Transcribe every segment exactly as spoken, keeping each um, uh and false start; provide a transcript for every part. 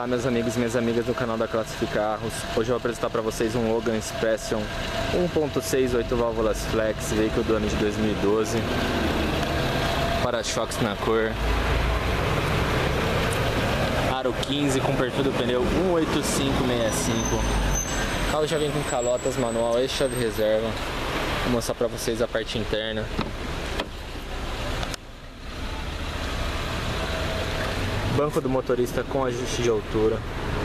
Olá meus amigos e minhas amigas do canal da Classificarros. Hoje eu vou apresentar para vocês um Logan Expression um ponto seis, oito válvulas flex, veículo do ano de dois mil e doze. Para-choques na cor, aro quinze com perfil do pneu um oito cinco seis cinco. O carro já vem com calotas manual e chave reserva. Vou mostrar para vocês a parte interna. Banco do motorista com ajuste de altura.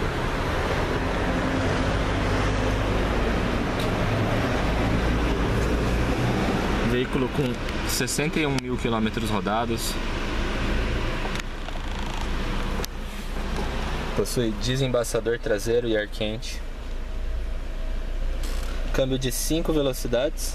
Veículo com sessenta e um mil quilômetros rodados. Possui desembaçador traseiro e ar quente. Câmbio de cinco velocidades.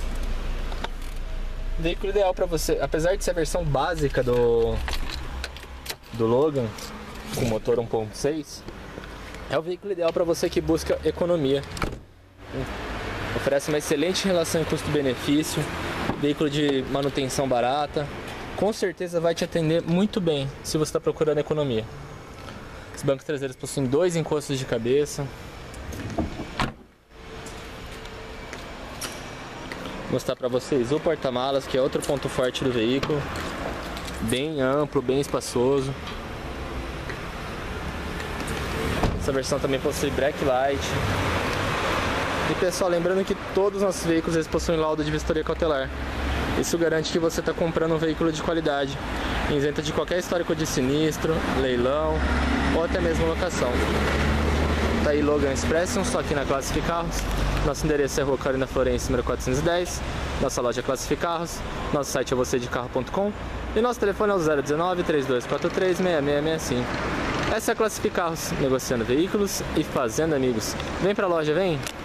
Veículo ideal para você, apesar de ser a versão básica do do Logan, com motor um ponto seis, é o veículo ideal para você que busca economia. Oferece uma excelente relação custo-benefício, veículo de manutenção barata, com certeza vai te atender muito bem se você está procurando economia. Os bancos traseiros possuem dois encostos de cabeça. Vou mostrar para vocês o porta-malas, que é outro ponto forte do veículo. Bem amplo, bem espaçoso. Essa versão também possui backlight. E pessoal, lembrando que todos os nossos veículos eles possuem laudo de vistoria cautelar. Isso garante que você está comprando um veículo de qualidade, isento de qualquer histórico de sinistro, leilão ou até mesmo locação. Tá aí Logan Expression, só aqui na Classificarros. Nosso endereço é Rua Carolina Florence, número quatrocentos e dez. Nossa loja é Classificarros. Nosso site é você de carro ponto com. E nosso telefone é o zero um nove, três dois quatro três, seis seis seis cinco. Essa é a Classificarros, negociando veículos e fazendo amigos. Vem pra loja, vem!